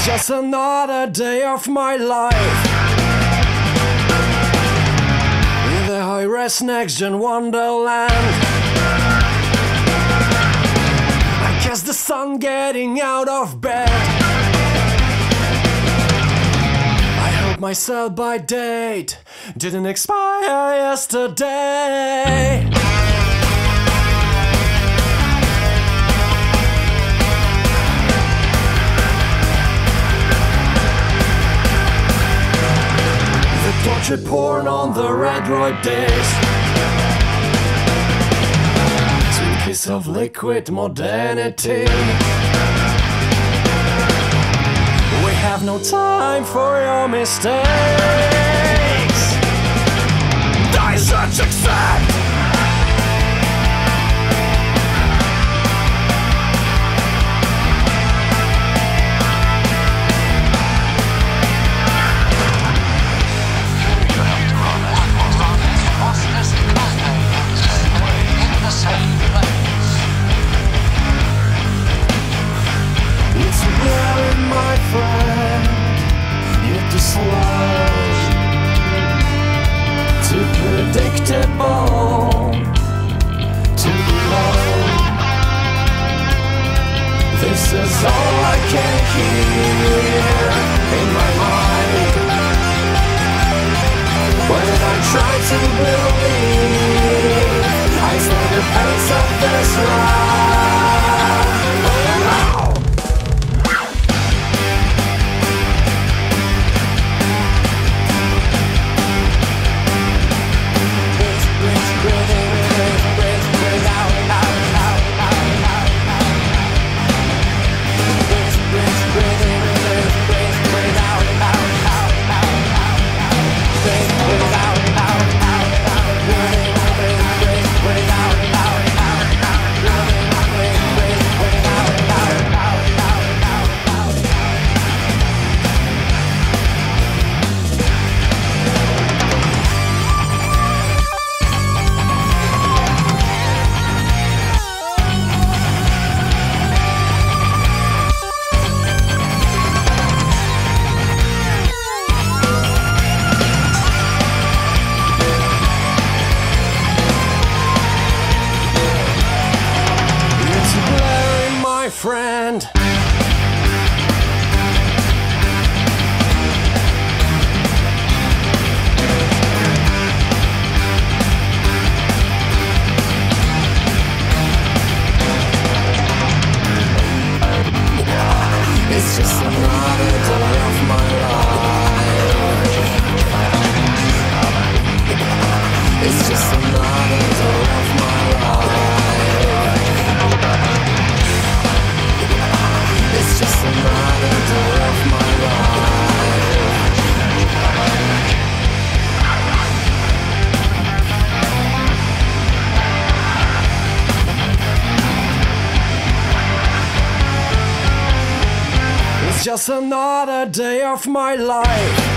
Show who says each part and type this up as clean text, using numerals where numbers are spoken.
Speaker 1: Just another day of my life in the high-res next-gen wonderland. I guess the sun getting out of bed. I hope my sell-by date didn't expire yesterday. Tortured porn on the Redroid disc. Sweet kiss of liquid modernity. We have no time for your mistakes. Dissect, accept. Predictable, too low. This is all I can hear in my mind when I try to believe I stand the pace of this ride. Friend, it's just another day of my life. It's just another day of my life. It's just another day of my life. It's just another day of my life.